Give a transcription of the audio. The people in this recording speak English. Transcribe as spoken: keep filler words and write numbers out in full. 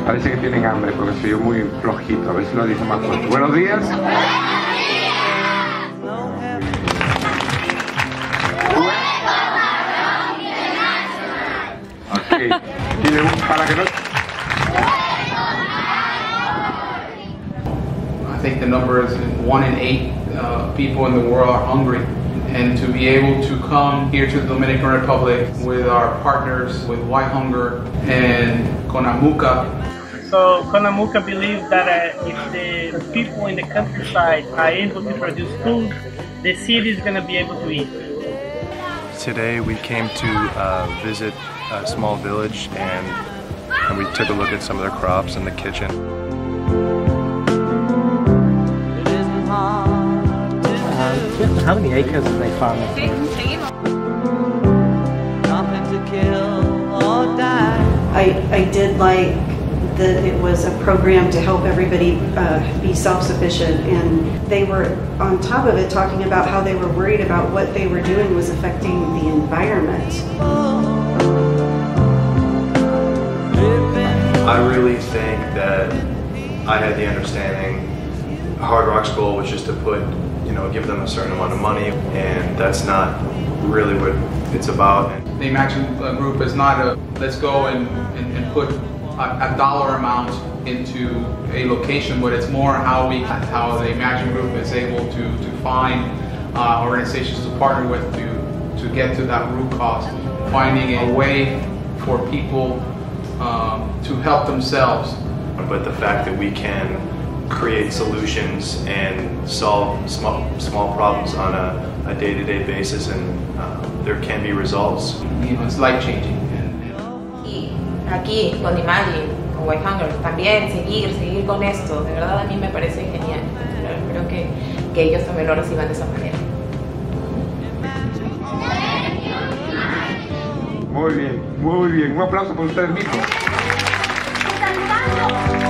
Parece que tienen hambre porque se oyó muy flojito. A ver si lo dice más fuerte. Buenos días. Ok. Tiene un para que no. I think the number is one in eight uh, people in the world are hungry. And to be able to come here to the Dominican Republic with our partners, with White Hunger and CONAMUCA. So CONAMUCA believes that uh, if the people in the countryside are able to produce food, the city is going to be able to eat. Today we came to uh, visit a small village and, and we took a look at some of their crops in the kitchen. How many acres are they farming? I, I did like that it was a program to help everybody uh, be self-sufficient, and they were on top of it talking about how they were worried about what they were doing was affecting the environment. I really think that I had the understanding Hard Rock's goal was just to put, you know, give them a certain amount of money, and that's not really what it's about. The Imagine group is not a let's go and, and, and put a, a dollar amount into a location, but it's more how we how the Imagine group is able to, to find uh, organizations to partner with to, to get to that root cause, finding a way for people um, to help themselves. But the fact that we can create solutions and solve small, small problems on a, a day-to-day basis, and uh, there can be results. You know, it's life-changing. Y aquí con Imagine, con White Hunger, también seguir, seguir con esto, de verdad a mí me parece genial. Espero que, que ellos también lo reciban de esa manera. Muy bien, muy bien. Un aplauso por ustedes mismos.